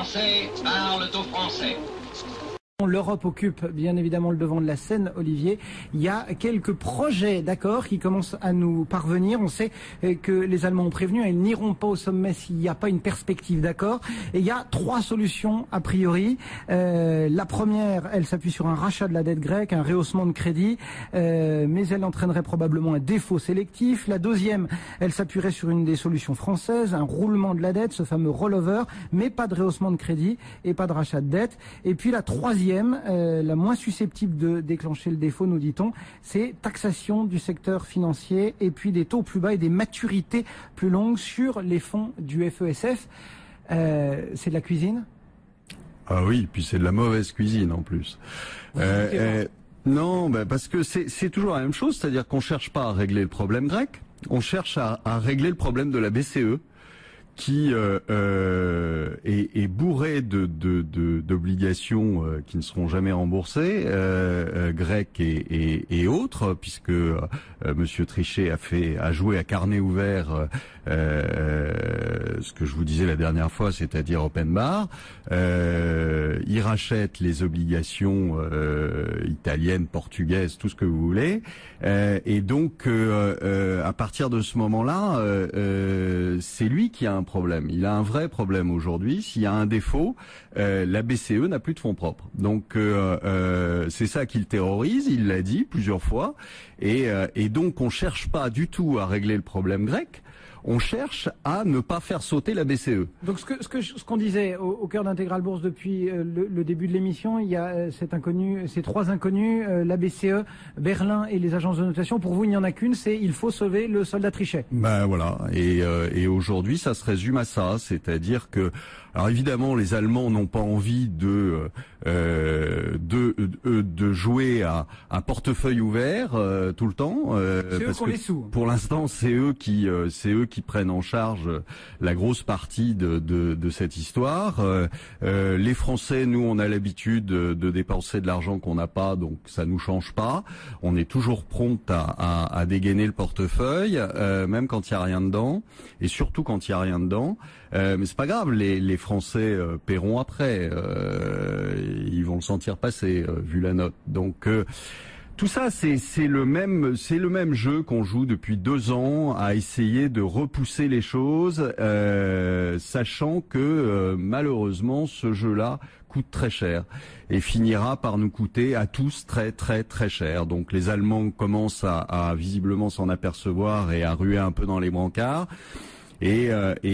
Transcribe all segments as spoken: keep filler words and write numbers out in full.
Français parlent aux Français. L'Europe occupe bien évidemment le devant de la scène, Olivier. Il y a quelques projets d'accord qui commencent à nous parvenir. On sait que les Allemands ont prévenu, ils n'iront pas au sommet s'il n'y a pas une perspective d'accord. Et il y a trois solutions a priori. Euh, la première, elle s'appuie sur un rachat de la dette grecque, un rehaussement de crédit, euh, mais elle entraînerait probablement un défaut sélectif. La deuxième, elle s'appuierait sur une des solutions françaises, un roulement de la dette, ce fameux rollover, mais pas de rehaussement de crédit et pas de rachat de dette. Et puis la troisième, Euh, la moins susceptible de déclencher le défaut, nous dit-on, c'est taxation du secteur financier et puis des taux plus bas et des maturités plus longues sur les fonds du F E S F. Euh, c'est de la cuisine ? Ah oui, puis c'est de la mauvaise cuisine en plus. Euh, euh, non, bah parce que c'est, c'est toujours la même chose, c'est-à-dire qu'on cherche pas à régler le problème grec, on cherche à, à régler le problème de la B C E, qui euh, euh, est, est bourré de, de, de, d'obligations euh, qui ne seront jamais remboursées, euh, euh, grecques et, et, et autres, puisque euh, Monsieur Trichet a fait, a joué à carnet ouvert euh, ce que je vous disais la dernière fois, c'est-à-dire open bar. Euh, il rachète les obligations euh, italiennes, portugaises, tout ce que vous voulez, euh, et donc euh, euh, à partir de ce moment-là, euh, euh, c'est lui qui a un problème. Il a un vrai problème aujourd'hui. S'il y a un défaut, euh, la B C E n'a plus de fonds propres. Donc euh, euh, c'est ça qui le terrorise. Il l'a dit plusieurs fois. Et, euh, et donc on cherche pas du tout à régler le problème grec. On cherche à ne pas faire sauter la B C E. Donc ce que ce que ce qu'on disait au, au cœur d'Intégral Bourse depuis euh, le, le début de l'émission, il y a euh, cet inconnu, ces trois inconnus, euh, la B C E, Berlin et les agences de notation. Pour vous, il n'y en a qu'une, c'est il faut sauver le soldat Trichet. Ben voilà. Et, euh, et aujourd'hui, ça se résume à ça, c'est-à-dire que, alors évidemment, les Allemands n'ont pas envie de euh, de, de de jouer à un portefeuille ouvert euh, tout le temps. Euh, c'est parce eux qui ont que les sous. Pour l'instant, c'est eux qui euh, c'est eux qui prennent en charge la grosse partie de, de, de cette histoire. Euh, euh, les Français, nous, on a l'habitude de, de dépenser de l'argent qu'on n'a pas, donc ça nous change pas. On est toujours prompt à, à, à dégainer le portefeuille, euh, même quand il y a rien dedans, et surtout quand il y a rien dedans. Euh, mais c'est pas grave, les, les Français euh, paieront après. Euh, ils vont le sentir passer, euh, vu la note. Donc euh, tout ça, c'est, c'est le même, c'est le même jeu qu'on joue depuis deux ans à essayer de repousser les choses, euh, sachant que euh, malheureusement ce jeu-là coûte très cher et finira par nous coûter à tous très très très cher. Donc les Allemands commencent à, à visiblement s'en apercevoir et à ruer un peu dans les brancards. Et, euh, et,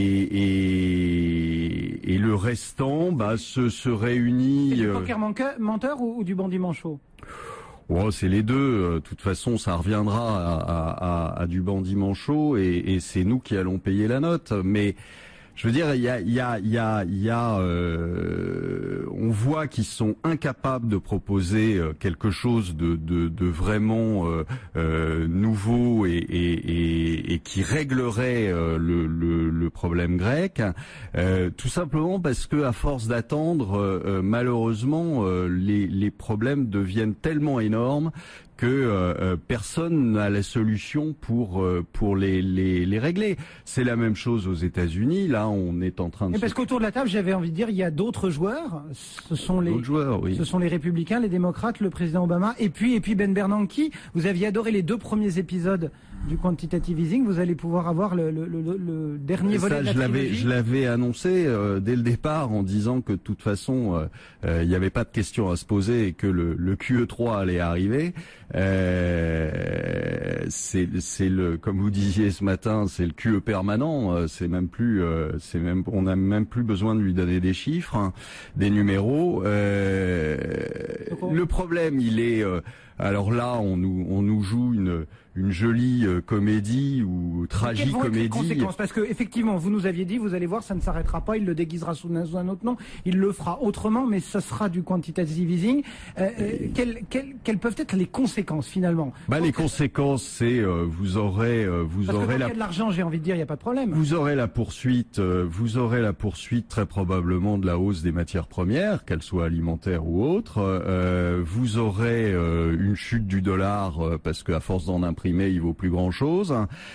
et, et le restant bah, se, se réunit. C'est du poker menteur ou, ou du bandit manchot? Oh, c'est les deux. De toute façon, ça reviendra à, à, à, à du bandit manchot et, et c'est nous qui allons payer la note. Mais je veux dire, il y a, il y a, il y a, il y a euh, on voit qu'ils sont incapables de proposer quelque chose de, de, de vraiment euh, euh, nouveau et, et, et, et qui réglerait euh, le, le, le problème grec. Euh, tout simplement parce que à force d'attendre, euh, malheureusement, euh, les, les problèmes deviennent tellement énormes que euh, personne n'a la solution pour euh, pour les, les les régler. C'est la même chose aux États-Unis. Là, on est en train de. Mais parce qu'autour de la table, j'avais envie de dire, il y a d'autres joueurs. Ce sont les d'autres joueurs, oui. Ce sont les républicains, les démocrates, le président Obama, et puis et puis Ben Bernanke. Vous aviez adoré les deux premiers épisodes du quantitative easing. Vous allez pouvoir avoir le le, le, le dernier volet ça, de la je l'avais trilogie. je l'avais annoncé euh, dès le départ en disant que de toute façon, euh, euh, il n'y avait pas de question à se poser et que le, le Q E trois allait arriver. Euh, c'est, c'est le, comme vous disiez ce matin, c'est le Q E permanent. Euh, c'est même plus, euh, c'est même, on n'a même plus besoin de lui donner des chiffres, hein, des numéros. Euh, le problème, il est, euh, alors là, on nous, on nous joue une, une jolie euh, comédie ou tragicomédie. Quelles conséquences ? Parce que effectivement, vous nous aviez dit, vous allez voir, ça ne s'arrêtera pas. Il le déguisera sous un autre nom. Il le fera autrement, mais ça sera du quantitative easing. Euh, euh, quelles, quelles, quelles peuvent être les conséquences finalement ? Bah, les conséquences, c'est euh, vous aurez, euh, vous Parce aurez que la. Il y a de l'argent, j'ai envie de dire, il n'y a pas de problème. Vous aurez la poursuite, euh, vous aurez la poursuite très probablement de la hausse des matières premières, qu'elles soient alimentaires ou autres. Euh, vous aurez euh, une chute du dollar euh, parce qu'à force d'en imprimer, il vaut plus grand-chose.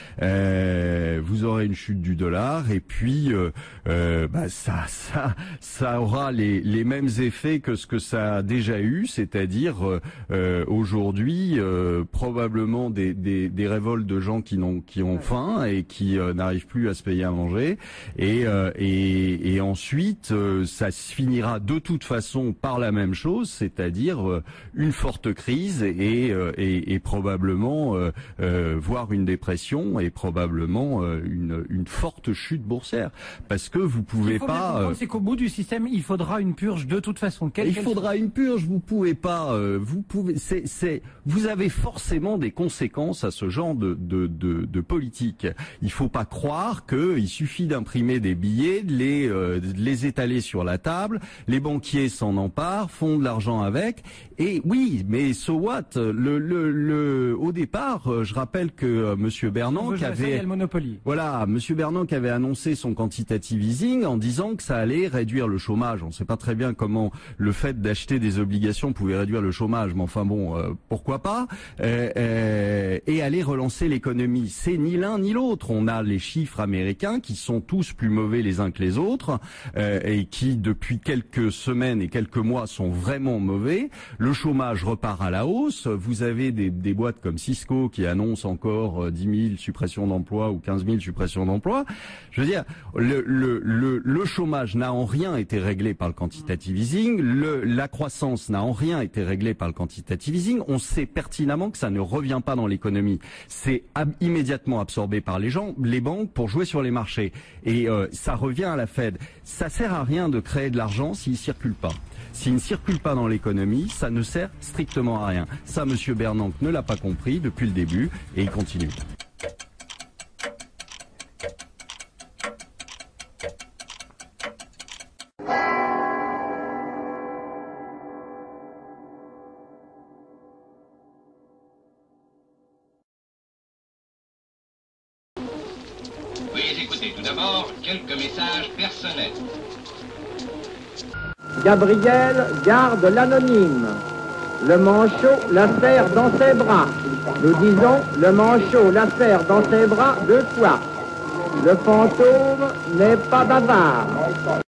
Euh, vous aurez une chute du dollar et puis euh, euh, bah, ça, ça, ça aura les, les mêmes effets que ce que ça a déjà eu, c'est-à-dire euh, aujourd'hui euh, probablement des, des, des révoltes de gens qui n'ont qui ont faim et qui euh, n'arrivent plus à se payer à manger et euh, et, et ensuite euh, ça se finira de toute façon par la même chose, c'est-à-dire euh, une forte crise et euh, et, et probablement euh, euh, voire une dépression et probablement euh, une une forte chute boursière parce que vous pouvez pas. Euh, c'est qu'au bout du système, il faudra une purge de toute façon. Quelle, il quelle faudra chose. une purge. Vous pouvez pas. Euh, vous pouvez. C'est c'est. Vous avez forcément des conséquences à ce genre de de de, de politique. Il faut pas croire que il suffit d'imprimer des billets, de les euh, de les étaler sur la table. Les banquiers s'en emparent, font de l'argent avec. Et oui, mais so what? Le le le. Au départ, je rappelle que euh, Monsieur Bernanke avait. Le Monopoly. Voilà, Monsieur Bernanke avait annoncé son quantitative easing en disant que ça allait réduire le chômage. On ne sait pas très bien comment le fait d'acheter des obligations pouvait réduire le chômage, mais enfin bon, euh, pourquoi pas euh, euh, et aller relancer l'économie. C'est ni l'un ni l'autre. On a les chiffres américains qui sont tous plus mauvais les uns que les autres euh, et qui depuis quelques semaines et quelques mois sont vraiment mauvais. Le chômage repart à la hausse. Vous avez des, des boîtes comme Cisco qui annoncent encore dix mille suppressions d'emplois ou quinze mille suppressions d'emplois. Je veux dire, le, le, le, le chômage n'a en rien été réglé par le quantitative easing, le, la croissance n'a en rien été réglée par le quantitative easing. On sait pertinemment que ça ne revient pas dans l'économie. C'est ab- immédiatement absorbé par les gens, les banques pour jouer sur les marchés. Et euh, ça revient à la Fed. Ça sert à rien de créer de l'argent s'il ne circule pas. S'il ne circule pas dans l'économie, ça ne sert strictement à rien. Ça, Monsieur Bernanke ne l'a pas compris depuis le début et il continue. Veuillez écouter tout d'abord quelques messages personnels. Gabriel garde l'anonyme. Le manchot la serre dans ses bras. Nous disons, le manchot la serre dans ses bras deux fois. Le fantôme n'est pas bavard.